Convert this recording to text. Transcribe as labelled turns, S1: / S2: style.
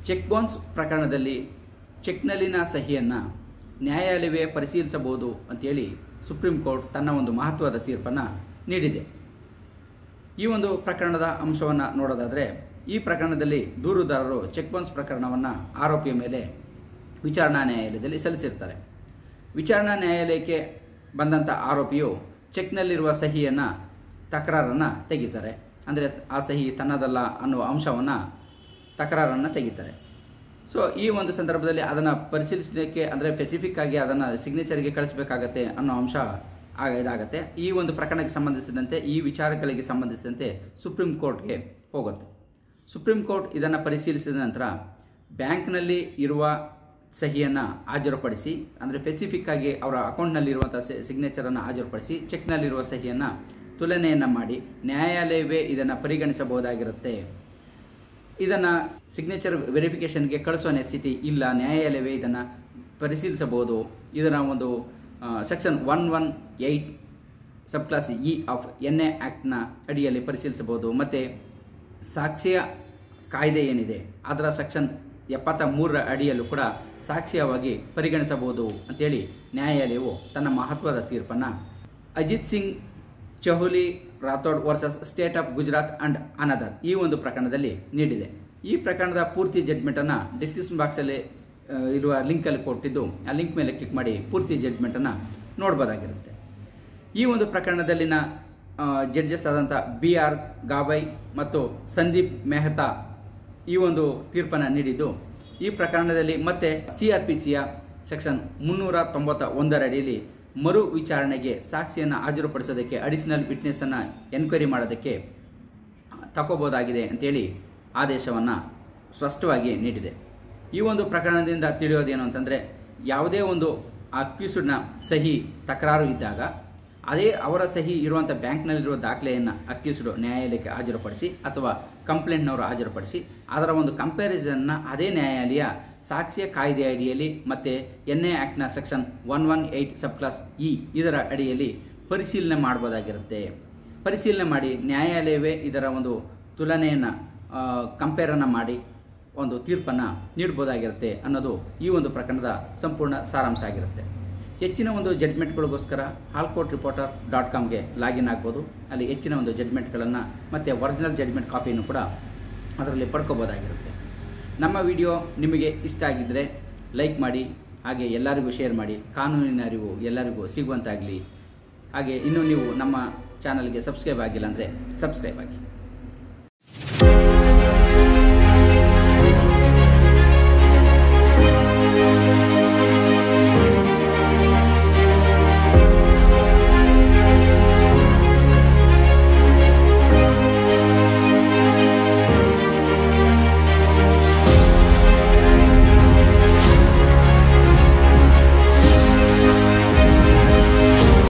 S1: Check bounce ಪ್ರಕರಣದಲ್ಲಿ ಚೆಕ್ನಲ್ಲಿನ ಸಹಿಯನ್ನು ನ್ಯಾಯಾಲಯವೇ ಪರಿಶೀಲಿಸಬಹುದು ಅಂತೇಳಿ ಸುಪ್ರೀಂ ಕೋರ್ಟ್ ತನ್ನ ಒಂದು ಮಹತ್ವದ ತೀರ್ಪನ್ನು ನೀಡಿದೆ. ಈ ಒಂದು ಪ್ರಕರಣದ ಅಂಶವನ್ನು ನೋಡೋದಾದರೆ, ಈ ಪ್ರಕರಣದಲ್ಲಿ ದೂರುದಾರರು ಚೆಕ್ ಬೌನ್ಸ್ ಪ್ರಕರಣವನ್ನು ಆರೋಪಿಯ ಮೇಲೆ ವಿಚಾರಣಾ ನ್ಯಾಯಾಲಯದಲ್ಲಿ ಸಲ್ಲಿಸಿರ್ತಾರೆ. ವಿಚಾರಣಾ ನ್ಯಾಯಾಲಯಕ್ಕೆ ಬಂದಂಥ ಆರೋಪಿಯು ಚೆಕ್ನಲ್ಲಿರುವ ಸಹಿಯನ್ನು ತಕರಾರನ್ನು ತೆಗಿತಾರೆ. ಅಂದರೆ ಆ ಸಹಿ ತನ್ನದಲ್ಲ ಅನ್ನುವ ಅಂಶವನ್ನು ತಕರಾರನ್ನು ತೆಗಿತಾರೆ. ಸೊ ಈ ಒಂದು ಸಂದರ್ಭದಲ್ಲಿ ಅದನ್ನು ಪರಿಶೀಲಿಸಲಿಕ್ಕೆ, ಅಂದರೆ ಸ್ಪೆಸಿಫಿಕ್ ಆಗಿ ಅದನ್ನು ಸಿಗ್ನೇಚರ್ಗೆ ಕಳಿಸಬೇಕಾಗತ್ತೆ ಅನ್ನೋ ಅಂಶ ಇದಾಗತ್ತೆ. ಈ ಒಂದು ಪ್ರಕರಣಕ್ಕೆ ಸಂಬಂಧಿಸಿದಂತೆ, ಈ ವಿಚಾರಗಳಿಗೆ ಸಂಬಂಧಿಸಿದಂತೆ ಸುಪ್ರೀಂ ಕೋರ್ಟ್ಗೆ ಹೋಗುತ್ತೆ. ಸುಪ್ರೀಂ ಕೋರ್ಟ್ ಇದನ್ನು ಪರಿಶೀಲಿಸಿದ ನಂತರ ಬ್ಯಾಂಕ್ನಲ್ಲಿ ಇರುವ ಸಹಿಯನ್ನು ಹಾಜರುಪಡಿಸಿ, ಅಂದರೆ ಸ್ಪೆಸಿಫಿಕ್ ಆಗಿ ಅವರ ಅಕೌಂಟ್ನಲ್ಲಿರುವಂಥ ಸಿಗ್ನೇಚರನ್ನು ಹಾಜರುಪಡಿಸಿ ಚೆಕ್ನಲ್ಲಿರುವ ಸಹಿಯನ್ನು ತುಲನೆಯನ್ನು ಮಾಡಿ ನ್ಯಾಯಾಲಯವೇ ಇದನ್ನು ಪರಿಗಣಿಸಬಹುದಾಗಿರುತ್ತೆ. ಇದನ್ನು ಸಿಗ್ನೇಚರ್ ವೆರಿಫಿಕೇಷನ್ಗೆ ಕಳಿಸೋ ನೆಸಿಟಿ ಇಲ್ಲ, ನ್ಯಾಯಾಲಯವೇ ಇದನ್ನು ಪರಿಶೀಲಿಸಬಹುದು. ಇದರ ಒಂದು section 118 sub clause e of NA ಆ್ಯಕ್ಟ್ನ ಅಡಿಯಲ್ಲಿ ಪರಿಶೀಲಿಸಬಹುದು. ಮತ್ತು ಸಾಕ್ಷ್ಯ ಕಾಯ್ದೆ ಏನಿದೆ ಅದರ ಸೆಕ್ಷನ್ 73ರ ಅಡಿಯಲ್ಲೂ ಕೂಡ ಸಾಕ್ಷ್ಯವಾಗಿ ಪರಿಗಣಿಸಬಹುದು ಅಂತೇಳಿ ನ್ಯಾಯಾಲಯವು ತನ್ನ ಮಹತ್ವದ ತೀರ್ಪನ್ನು Ajit Singh Chauhali Rathod versus state of Gujarat and another ಈ ಒಂದು ಪ್ರಕರಣದಲ್ಲಿ ನೀಡಿದೆ. ಈ ಪ್ರಕರಣದ ಪೂರ್ತಿ ಜಡ್ಜ್ಮೆಂಟನ್ನು ಡಿಸ್ಕ್ರಿಪ್ಷನ್ ಬಾಕ್ಸಲ್ಲಿ ಇರುವ ಲಿಂಕಲ್ಲಿ ಕೊಟ್ಟಿದ್ದು, ಆ ಲಿಂಕ್ ಮೇಲೆ ಕ್ಲಿಕ್ ಮಾಡಿ ಪೂರ್ತಿ ಜಡ್ಜ್ಮೆಂಟನ್ನು ನೋಡ್ಬೋದಾಗಿರುತ್ತೆ. ಈ ಒಂದು ಪ್ರಕರಣದಲ್ಲಿನ ಜಡ್ಜಸ್ ಆದಂಥ BR ಗಾಬೈ ಮತ್ತು ಸಂದೀಪ್ ಮೆಹ್ತಾ ಈ ಒಂದು ತೀರ್ಪನ್ನು ನೀಡಿದ್ದು, ಈ ಪ್ರಕರಣದಲ್ಲಿ ಮತ್ತೆ CRPCಯ ಸೆಕ್ಷನ್ 391ರ ಅಡಿಯಲ್ಲಿ ಮರು ವಿಚಾರಣೆಗೆ ಸಾಕ್ಷಿಯನ್ನು ಹಾಜರುಪಡಿಸೋದಕ್ಕೆ, ಅಡಿಷನಲ್ ವಿಟ್ನೆಸ್ಸನ್ನು ಎನ್ಕ್ವೈರಿ ಮಾಡೋದಕ್ಕೆ ತಗೋಬೋದಾಗಿದೆ ಅಂತೇಳಿ ಆದೇಶವನ್ನು ಸ್ಪಷ್ಟವಾಗಿ ನೀಡಿದೆ. ಈ ಒಂದು ಪ್ರಕರಣದಿಂದ ತಿಳಿಯೋದೇನು ಅಂತಂದರೆ, ಯಾವುದೇ ಒಂದು ಅಕ್ಯೂಸ್ಡ್ನ ಸಹಿ ತಕರಾರು ಇದ್ದಾಗ ಅದೇ ಅವರ ಸಹಿ ಇರುವಂಥ ಬ್ಯಾಂಕ್ನಲ್ಲಿರುವ ದಾಖಲೆಯನ್ನು ಅಕ್ಯೂಸ್ಡ್ ನ್ಯಾಯಾಲಯಕ್ಕೆ ಹಾಜರುಪಡಿಸಿ ಅಥವಾ ಕಂಪ್ಲೇಂಟ್ನವರು ಹಾಜರುಪಡಿಸಿ ಅದರ ಒಂದು ಕಂಪ್ಯಾರಿಸನ್ನ ಅದೇ ನ್ಯಾಯಾಲಯ ಸಾಕ್ಷ್ಯ ಕಾಯ್ದೆ ಅಡಿಯಲ್ಲಿ ಮತ್ತು NA ಆ್ಯಕ್ಟ್ನ ಸೆಕ್ಷನ್ 118 ಸಬ್ ಕ್ಲಾಸ್ ಇ ಇದರ ಅಡಿಯಲ್ಲಿ ಪರಿಶೀಲನೆ ಮಾಡ್ಬೋದಾಗಿರುತ್ತೆ. ಪರಿಶೀಲನೆ ಮಾಡಿ ನ್ಯಾಯಾಲಯವೇ ಇದರ ಒಂದು ತುಲನೆಯನ್ನು ಕಂಪೇರನ್ನು ಮಾಡಿ ಒಂದು ತೀರ್ಪನ್ನು ನೀಡ್ಬೋದಾಗಿರುತ್ತೆ ಅನ್ನೋದು ಈ ಒಂದು ಪ್ರಕರಣದ ಸಂಪೂರ್ಣ ಸಾರಾಂಶ ಆಗಿರುತ್ತೆ. ಹೆಚ್ಚಿನ ಒಂದು ಜಡ್ಜ್ಮೆಂಟ್ಗಳಿಗೋಸ್ಕರ allcourtriporter.comಗೆ ಲಾಗಿನ್ ಆಗ್ಬೋದು. ಅಲ್ಲಿ ಹೆಚ್ಚಿನ ಒಂದು ಜಡ್ಜ್ಮೆಂಟ್ಗಳನ್ನು ಮತ್ತು ಒರಿಜಿನಲ್ ಜಡ್ಜ್ಮೆಂಟ್ ಕಾಪಿಯನ್ನು ಕೂಡ ಅದರಲ್ಲಿ ಪಡ್ಕೋಬೋದಾಗಿರುತ್ತೆ. ನಮ್ಮ ವಿಡಿಯೋ ನಿಮಗೆ ಇಷ್ಟ ಆಗಿದ್ದರೆ ಲೈಕ್ ಮಾಡಿ, ಹಾಗೆ ಎಲ್ಲರಿಗೂ ಶೇರ್ ಮಾಡಿ. ಕಾನೂನಿನ ಅರಿವು ಎಲ್ಲರಿಗೂ ಸಿಗುವಂತಾಗಲಿ. ಹಾಗೆ ಇನ್ನೂ ನೀವು ನಮ್ಮ ಚಾನಲ್ಗೆ ಸಬ್ಸ್ಕ್ರೈಬ್ ಆಗಿಲ್ಲ ಅಂದರೆ ಸಬ್ಸ್ಕ್ರೈಬ್ ಆಗಿ.